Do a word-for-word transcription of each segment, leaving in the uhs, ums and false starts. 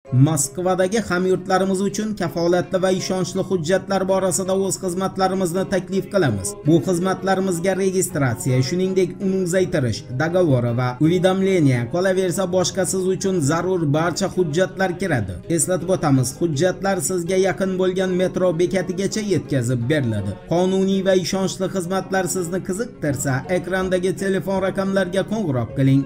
Moskvadagi hamyurtlarimiz uchun kafolatli va ishonchli hujjatlar borasida o'z xizmatlarimizni taklif qilamiz. Bu xizmatlarimizga registratsiya, shuningdek uni uzaytirish, dogovori va uvidamleniya, qolaversa boshqa siz uchun zarur barcha hujjatlar kiradi. Eslatib o'tamiz, hujjatlar sizga yaqin bo'lgan metro bekatigacha yetkazib beriladi. Qonuniy va ishonchli xizmatlar sizni qiziqtirsa, ekrandagi telefon raqamlariga qo'ng'iroq qiling.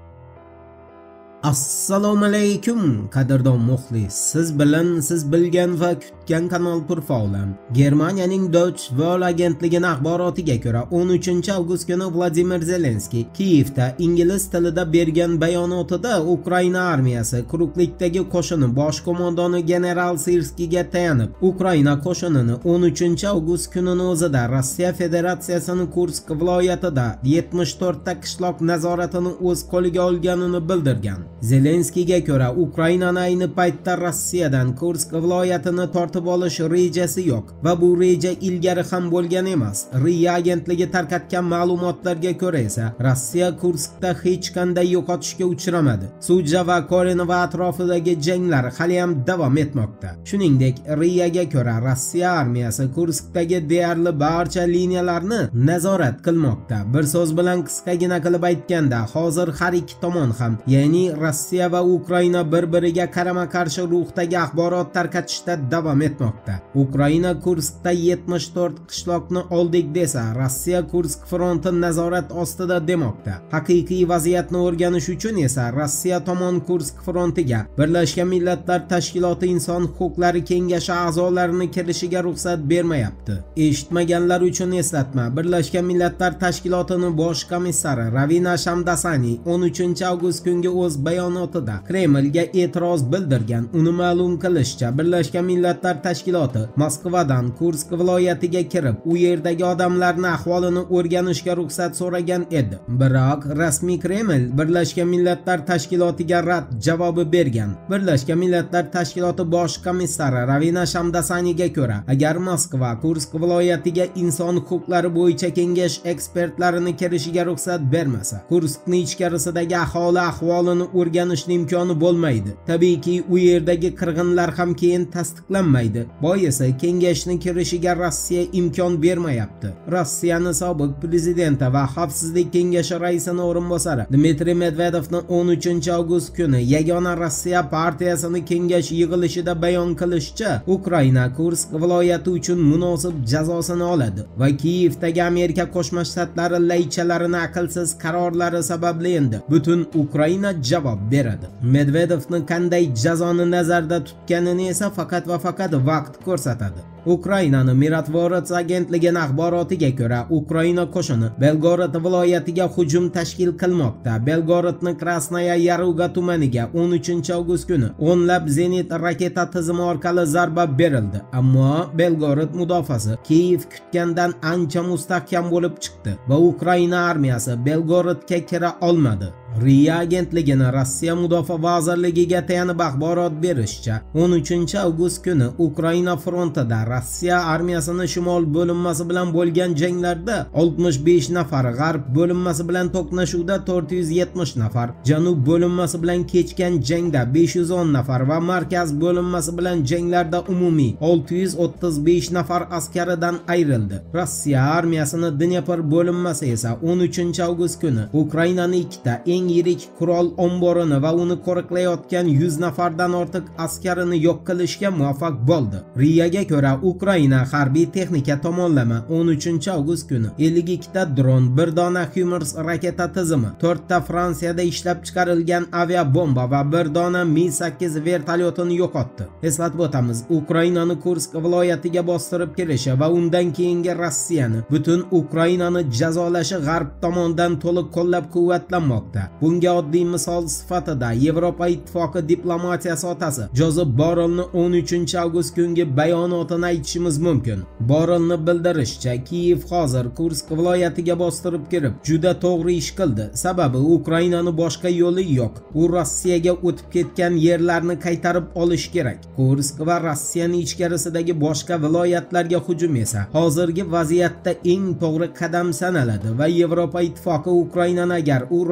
Assalomu alaykum qadrdon muxlis. Siz bilan siz bilgan va kutgan kanal Turfaulam. Germaniyaning Deutsche Welle agentligining axborotiga ko'ra, o'n uchinchi avgust kuni Vladimir Zelenskiy Kiyevda ingliz tilida bergan bayonotida Ukraina armiyasi quruqlikdagi qo'shini bosh qo'mondoni general Sirskiyga tayanib, Ukraina qo'shinini o'n uchinchi avgust kunining o'zida Rossiya Federatsiyasining Kursk viloyatida yetmish to'rt ta qishloq nazoratini o'z qo'liga olganini bildirgan. Zelenskiyga ko'ra, Ukrainani ayni paytda Rossiyadan Kursk viloyatini tortib olish rejasi yo'q va bu reja ilgari ham bo'lgan emas. RIA agentligi tarqatgan ma'lumotlarga ko'ra esa, Rossiya Kurskda hech qanday yo'qotishga uchramadi. Suja va Korenova atrofidagi janglar hali ham davom etmoqda. Shuningdek, RIAga ko'ra, Rossiya armiyasi Kurskdagi deyarli barcha liniyalarni nazorat qilmoqda. Bir so'z bilan qisqagina qilib aytganda, hozir har ikki tomon ham, ya'ni Rossiya va Ukraina bir-biriga qarama-qarshi ruhdagi axborot tarqatishda davom etmoqda. Ukraina Kurskda yetmish to'rt qishloqni oldik desa, Rossiya Kursk fronti nazorat ostida demoqda. Haqiqiy vaziyatni o'rganish uchun esa Rossiya tomon Kursk frontiga Birlashgan Millatlar Tashkiloti Inson huquqlari kengashi a'zolarini kirishiga ruxsat bermayapti. Eshitmaganlar uchun eslatma. Birlashgan Millatlar Tashkilotining bosh komissari Ravina Shamdasani o'n uchinchi avgust kungi o'z bayonotida Kremlga e'tiroz bildirgan. Uni ma'lum qilishicha, Birlashgan Millatlar Tashkiloti Moskvadan Kursk viloyatiga kirib, u yerdagi odamlarning ahvolini o'rganishga ruxsat so'ragan edi. Biroq rasmiy Kreml Birlashgan Millatlar Tashkilotiga rad javobi bergan. Birlashgan Millatlar Tashkiloti bosh komissari Ravina Shamdasaniga ko'ra, agar Moskva Kursk viloyatiga inson huquqlari bo'yicha kengash ekspertlarini kirishiga ruxsat bermasa, Kurskning ichkarisidagi aholi ahvolini o'rganishning imkoni bo'lmaydi. Tabiiyki, u yerdagi qirg'inlar ham keyin tasdiqlanmaydi. Boisi kengashni kirishiga Rossiya imkon bermayapti. Rossiyaning sobiq prezidenti va Xavfsizlik kengashi raisining o'rinbosari Dmitriy Medvedevning o'n uchinchi avgust kuni Yagona Rossiya partiyasining kengash yig'ilishida bayon qilishicha, Ukraina Kursk viloyati uchun munosib jazosini oladi va Kiyevdagi Amerika Qo'shma Shtatlari laychalarining aqlsiz qarorlari sababli endi butun Ukraina javob beradi. Medvedevning qanday jazoni nazarda tutganini esa faqat va faqat vaqt ko'rsatadi. Ukrainaning Mirotvorets agentligining axborotiga ko'ra, Ukraina qo'shini Belgorod viloyatiga hujum tashkil qilmoqda. Belgorodning Krasnaya Yaruga tumaniga o'n uchinchi avgust kuni o'nlab zenit raketa tizimi orqali zarba berildi. Ammo Belgorod mudofaasi Kiyev kutgandan ancha mustahkam bo'lib chiqdi va Ukraina armiyasi Belgorodga kira olmadi. RIA agentligining Rossiya Mudofaa vazirligiga tayanib axborot berishicha, o'n uchinchi avgust kuni Ukraina frontida Rossiya armiyasining shimol bo'linmasi bilan bo'lgan janglarda oltmish besh nafar, g'arb bo'linmasi bilan to'qnashuvda to'rt yuz yetmish nafar, janub bo'linmasi bilan kechgan jangda besh yuz o'n nafar va markaz bo'linmasi bilan janglarda umumiy olti yuz o'ttiz besh nafar askaridan ayrildi. Rossiya armiyasining Dnepr bo'linmasi esa o'n uchinchi avgust kuni Ukrainaning ikkita eng yirik qurol omborini va uni qo'riqlayotgan yuz nafardan ortiq askarini yo'q qilishga muvaffaq bo'ldi. RIAga ko'ra, Ukraina harbiy texnika tomonlama o'n uchinchi avgust kuni ellik ikkita dron, bir dona HIMARS raketa tizimi, to'rt ta Fransiyada ishlab chiqarilgan aviabomba va bir dona Mi sakkiz vertolyotini yo'qotdi. Eslatib o'tamiz, Ukrainaning Kursk viloyatiga bostirib kirishi va undan keyingi Rossiyani butun Ukrainani jazolashi g'arb tomonidan to'liq qo'llab-quvvatlanmoqda. Bunga oddiy misol sifatida Yevropa Ittifoqi diplomatiyasi otasi Jozef Borrellni o'n uchinchi avgust kungi bayonotini aytishimiz mumkin. Borrellni bildirishicha, Kiyev hozir Kursk viloyatiga bostirib kirib, juda to'g'ri ish qildi. Sababi Ukrainaning boshqa yo'li yo'q. U Rossiyaga o'tib ketgan yerlarni qaytarib olish kerak. Kursk va Rossiyaning ichkarisidagi boshqa viloyatlarga hujum esa hozirgi vaziyatda eng to'g'ri qadam sanaladi va Yevropa Ittifoqi Ukrainani agar u Rossiyaning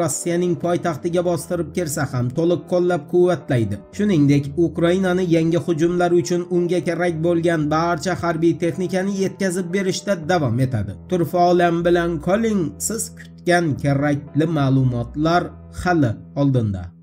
Rossiyaning poytaxtiga bostirib kirsa ham to'liq qo'llab-quvvatlaydi. Shuningdek, Ukrainani yangi hujumlar uchun unga kerak bo'lgan barcha harbiy texnikani yetkazib berishda davom etadi. Turfa olam bilan qoling, siz kutgan kerakli ma'lumotlar hali oldinda.